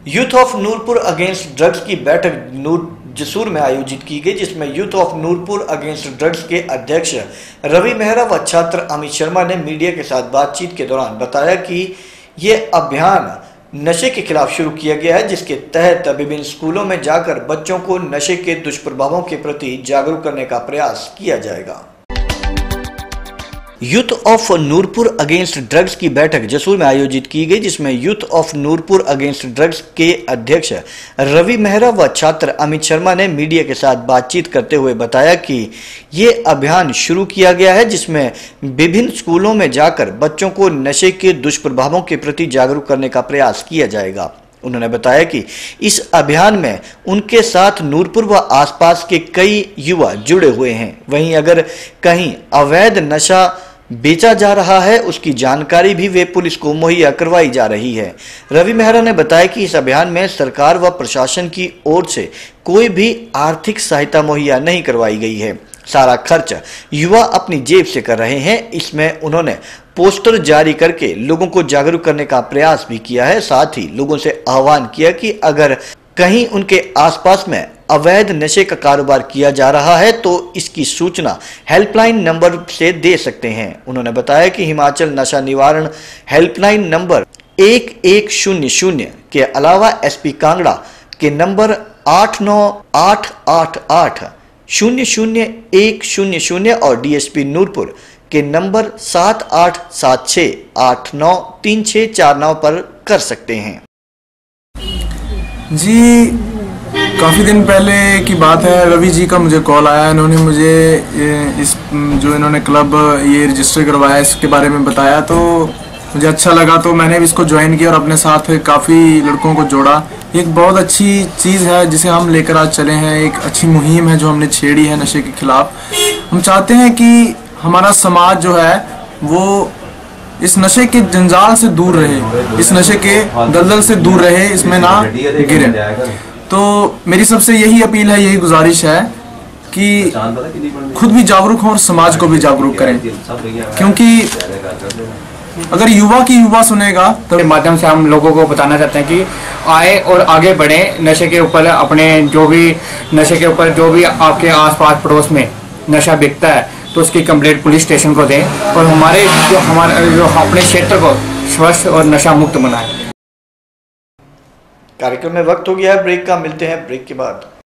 Youth of Nurpur against drugs की बैठक जसूर में आयोजित की गई, जिसमें youth of Nurpur against drugs के अध्यक्ष रवि मेहरा व छात्र अमित शर्मा ने मीडिया के साथ बातचीत के दौरान बताया कि ये अभियान नशे के खिलाफ शुरू किया गया है, जिसके तहत विभिन्न स्कूलों में जाकर बच्चों को नशे के दुष्प्रभावों के प्रति जागरूक करने का प्रयास किया जाएगा। Youth of Nurpur against drugs की बैठक जसूर में आयोजित की गई, जिसमें youth of Nurpur against drugs के अध्यक्ष रवि मेहरा व छात्र अमित शर्मा ने मीडिया के साथ बातचीत करते हुए बताया कि ये अभियान शुरू किया गया है, जिसमें विभिन्न स्कूलों में जाकर बच्चों को नशे के दुष्प्रभावों के प्रति जागरूक करने का प्रयास किया जाएगा। उन्होंने बताया कि इस अभियान में उनके साथ नूरपुर व आसपास के कई युवा जुड़े हुए हैं। वहीं अगर कहीं अवैध नशा बेचा जा रहा है, उसकी जानकारी भी वे पुलिस को मुहैया करवाई जा रही है। रवि मेहरा ने बताया कि इस अभियान में सरकार व प्रशासन की ओर से कोई भी आर्थिक सहायता मुहैया नहीं करवाई गई है। सारा खर्च युवा अपनी जेब से कर रहे हैं। इसमें उन्होंने पोस्टर जारी करके लोगों को जागरूक करने का प्रयास भी किया है। साथ ही लोगों से आह्वान किया कि अगर कहीं उनके आसपास में अवैध नशे का कारोबार किया जा रहा है तो इसकी सूचना हेल्पलाइन नंबर से दे सकते हैं। उन्होंने बताया कि हिमाचल नशा निवारण हेल्पलाइन नंबर 1100 के अलावा एसपी कांगड़ा के नंबर 8988800100 और डीएसपी नूरपुर के नंबर 7876893649 पर कर सकते हैं। जी, काफ़ी दिन पहले की बात है, रवि जी का मुझे कॉल आया। इन्होंने मुझे इन्होंने क्लब ये रजिस्टर करवाया, इसके बारे में बताया, तो मुझे अच्छा लगा, तो मैंने भी इसको ज्वाइन किया और अपने साथ काफ़ी लड़कों को जोड़ा। एक बहुत अच्छी चीज़ है जिसे हम लेकर आज चले हैं, एक अच्छी मुहिम है जो हमने छेड़ी है नशे के खिलाफ। हम चाहते हैं कि हमारा समाज जो है वो इस नशे के जंजाल से दूर रहे, इस नशे के दलदल से दूर रहे, इसमें ना गिरे। तो मेरी सबसे यही अपील है, यही गुजारिश है कि खुद भी जागरूक हों और समाज को भी जागरूक करें, क्योंकि अगर युवा की युवा सुनेगा तो माध्यम से हम लोगों को बताना चाहते हैं कि आए और आगे बढ़ें नशे के ऊपर। अपने जो भी नशे के ऊपर जो भी आपके आसपास पड़ोस में नशा बिकता है तो उसकी कंप्लेंट पुलिस स्टेशन को दें और हमारे जो अपने क्षेत्र को स्वच्छ और नशा मुक्त बनाएं। कार्यक्रम में वक्त हो गया है ब्रेक का, मिलते हैं ब्रेक के बाद।